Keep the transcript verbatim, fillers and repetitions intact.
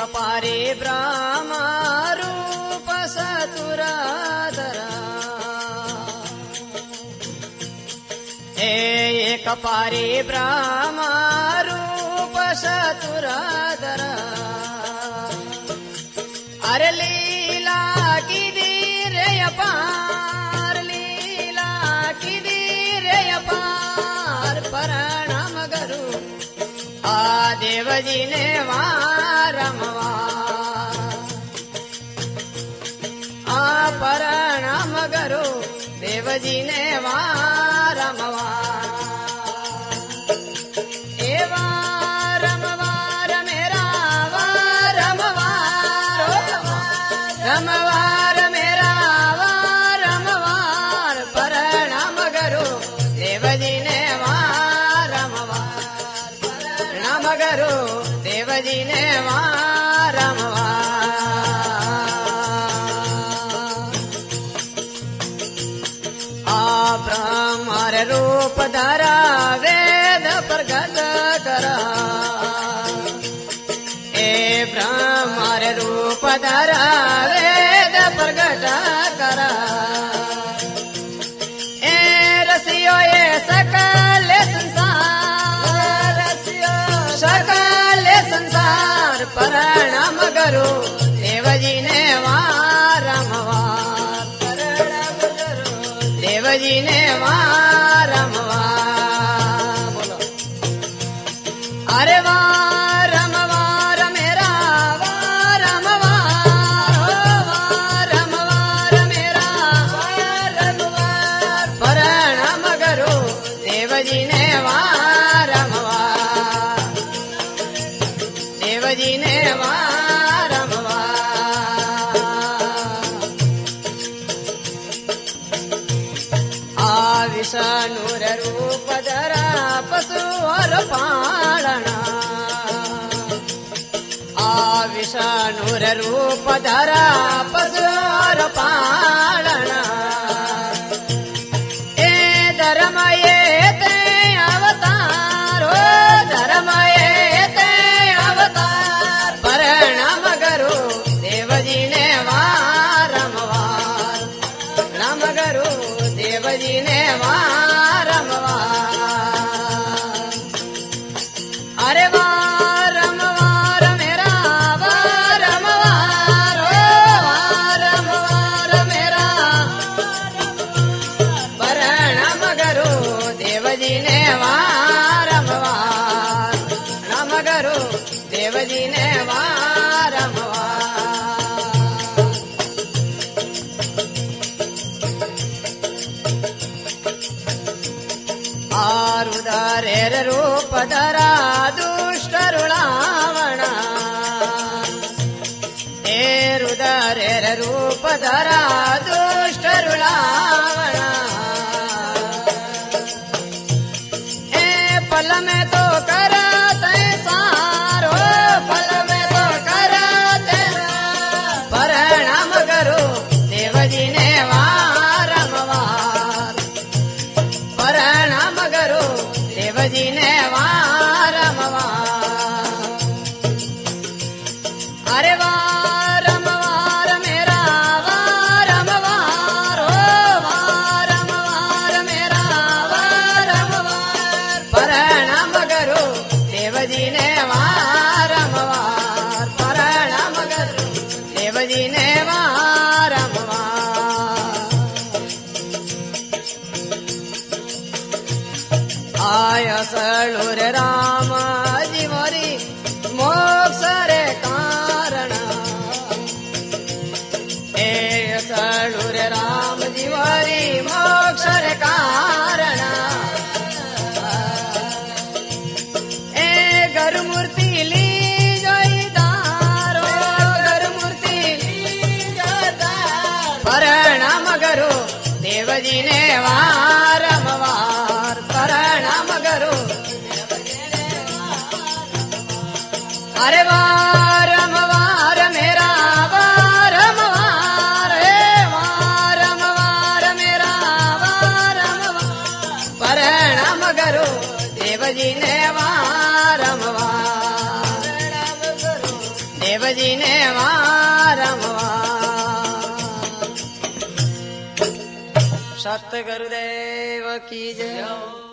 पारे ब्रह्मा रूप सतुराधरा एक पारे ब्रह्मा रूप सतुराधरा अरे लीला की धीरे अपार लीला की धीरे अपार प्रणाम करू आ देवजी ने वारंवार आ प्रणाम करो देवजी ने वारंवार ए वारंवार मेरा वारंवार रमवार मेरा वारंवार प्रणाम करो देवजी ने करो देवजी ने वारंवार आ ब्रह्मर रूप धरा वेद प्रगट करा ए ब्रह्मर रूप धरा वेद प्रगट करा ए रसियो ये सकल संसार सकल संसार प्रणाम करो देवजी ने वारंवार प्रणाम करो देवजी ने वारंवार बोलो अरे वारंवार मेरा वारंवार हो वारंवार मेरा वारंवार प्रणाम करो देवजी ने वारंवार देवजी ने वारंवार आ विष्णुर रूप धरा पशु और पालना आ विष्णुर रूप धरा पशु और पालना ए धर्म ये ते अवतार हो धर्म ये ते अवतार प्रणाम करो देवजी ने वारंवार प्रणाम करो देवजी ने वारंवार अरे वारंवार मेरा वारंवार हो वारंवार मेरा प्रणाम करो देवजी ने वारंवार प्रणाम करो देवजी ने वारंवार आरुदारेर रूप धरा दुष्ट रुणावणा ए रुदारेर रूप धरा दुष्ट रुणावणा ए पल में तो करते सारो पल में तो करते प्रणाम करो देवजी ने वारंवार प्रणाम करो देवजी ने वारंवार अरे वारंवार मेरा वारंवार हो वारंवार मेरा वारंवार प्रणाम करो देवजी ने वारंवार प्रणाम करो देवजी ने वारंवार आय सळूर राम जीवरी मोक्ष रे कारण ए सळूर राम जीवरी मोक्ष रे कारण ए गरुमूर्ती ली जयदारो गरुमूर्ती ली जयदार प्रणाम करो देवजी ने वारंवार प्रणाम करो अरे वारंवार मेरा वारंवार हे वारंवार मेरा वारंवार प्रणाम करो देवजी ने वारंवार समर्थ गुरुदेव की जय।